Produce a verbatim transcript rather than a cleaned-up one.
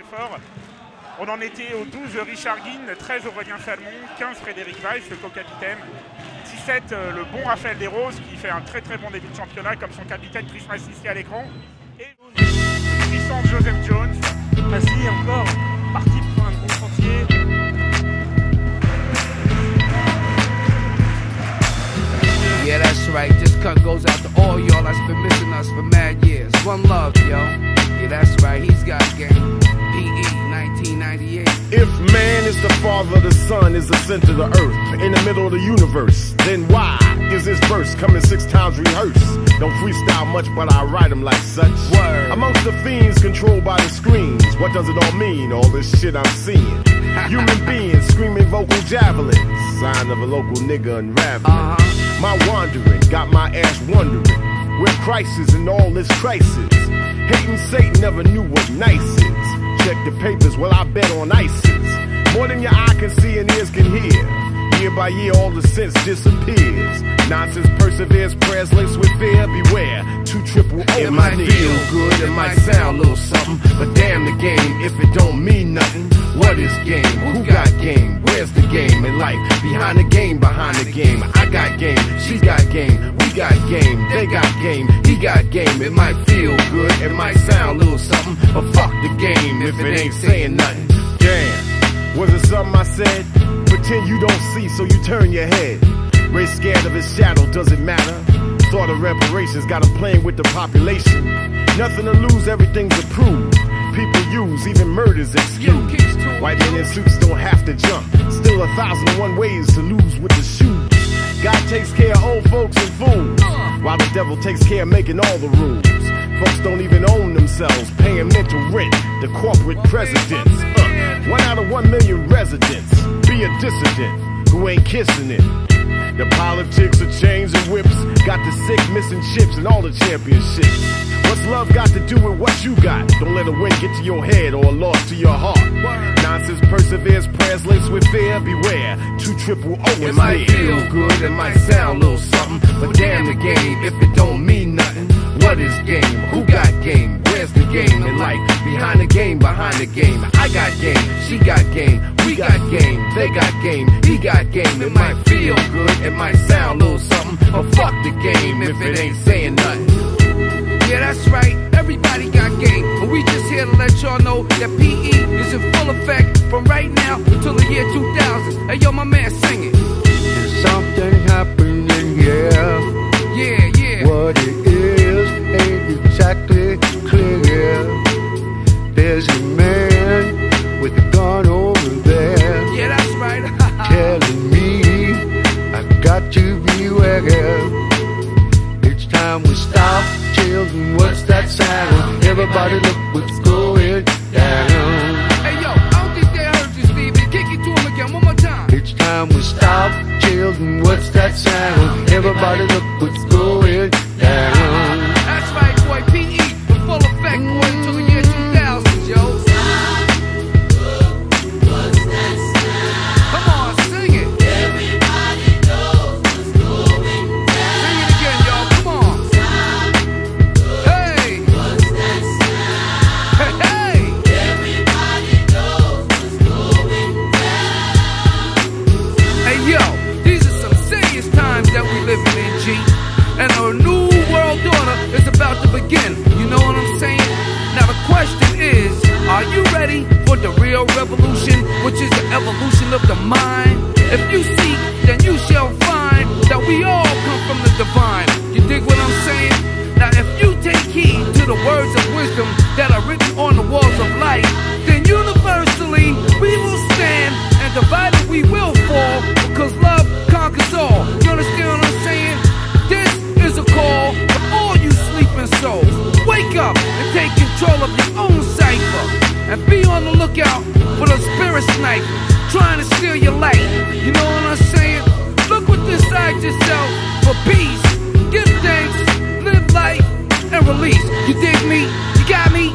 fort. On en était au douze Richard Guin, treize Aurélien Salmon, quinze Frédéric Weiss, le co-capitaine, dix-sept euh, le bon Raphaël Desroses qui fait un très très bon début de championnat comme son capitaine Chris Massie ici à l'écran. Et puissant Joseph Jones. Massie encore parti pour un gros chantier. Yeah, that's right. This cut goes out to all y'all that's been missing us for mad years. One love, yo. Yeah, that's right. He's got game. P E nineteen ninety-eight. If man is the father, the sun is the center of the earth, in the middle of the universe, then why is this verse coming six times rehearsed? Don't freestyle much, but I write them like such. Word. Amongst the fiends controlled by the screens, what does it all mean, all this shit I'm seeing? Human beings screaming vocal javelins, sign of a local nigga unraveling. Uh-huh. My wandering got my ass wondering, where crisis in all this crisis? Hating Satan never knew what nice is. Check the papers, well I bet on ISIS. More than your eye can see and ears can hear. Year by year all the sense disappears. Nonsense perseveres, prayers laced with fear. Beware, two triple O. It might feel good, it might sound a little something, but damn the game if it don't mean nothing. What is game? Who got game? Where's the game in life? Behind the game, behind the game. I got game, she got game, we got game, they got game, he got game. It might feel good, it might sound a little something, but fuck the game if it ain't saying nothing. Damn, was it something I said? Pretend you don't see, so you turn your head. Race scared of his shadow, does it matter? Thought of reparations, got him playing with the population. Nothing to lose, everything's approved. People use, even murder's excuse. White men in suits don't have to jump. Still a thousand and one ways to lose with the shoes. God takes care of old folks and fools, while the devil takes care of making all the rules. Folks don't even own themselves, paying mental rent to corporate presidents. Uh, one out of one million residents. Be a dissident who ain't kissing it. The politics of chains and whips got the sick missing chips and all the championships. What's love got to do with what you got? Don't let a win get to your head or a loss to your heart. Nonsense perseveres, prayers laced with fear. Beware, two triple O is It might near. feel good, it might sound a little something, but damn the game if it don't mean nothing. What is game? Who got game? Where's the game in life? Behind the game, behind the game. I got game, she got game, we got game, they got game, he got game. It might feel good, it might sound a little something, but fuck the game if it ain't saying nothing. Yeah, that's right, everybody got game, but we just here to let y'all know that P E is in full effect from right now until the year two thousand. Hey yo, my man, sing it. There's something happening here. Yeah, yeah. What it is ain't exactly clear. There's a man with a gun over there. Yeah, that's right. Telling me I got to beware. It's time we stop. Children, what's that sound? Everybody look what's going down. Hey yo, I don't think they heard you, Stevie. Kick it to him again, one more time. It's time we stop. Children, what's that sound? Everybody look what's going down. That's right, boy. P E in full effect, boy, until the year two thousand, yo. What's that sound? Come on, sing it. Everybody knows what's going down. Sing it again, y'all. Come on. Hey, What's that sound? hey, hey. Everybody knows what's going down. Hey, yo, these are some serious times that we living in, G. And a new world order is about to begin. You know what I'm saying? Now the question is, are you ready for the real revolution, which is the evolution of the mind? If you seek, then you shall find that we all come from the divine. You dig what I'm saying? Now if you take heed to the words of wisdom that are written on the walls of life, then universally we will stand, and divided we will fall, because love conquers all. You understand what I'm saying? This is a call for all you sleeping souls. Wake up and take control of your own cipher, and be on the lookout for the spirit snipers trying to steal your light. You know what I'm saying? Look within yourself for peace. Give thanks, live life, and release. You dig me? You got me?